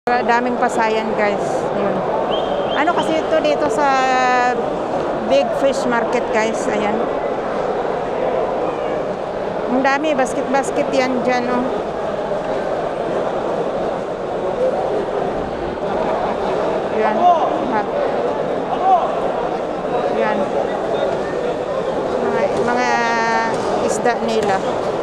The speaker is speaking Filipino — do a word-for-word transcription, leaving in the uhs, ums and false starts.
Daming pasayan, guys. Yun. Ano kasi ito dito sa big fish market, guys. Ayan. Ang dami, basket-basket yan dyan, oh. Yan. Ha. Yan. Mga, mga isda nila.